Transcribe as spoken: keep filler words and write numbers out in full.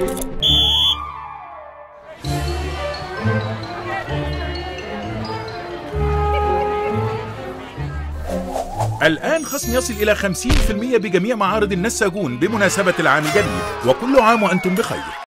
الآن خصم يصل إلى خمسين بالمئة بجميع معارض النساجون بمناسبة العام الجديد، وكل عام وأنتم بخير.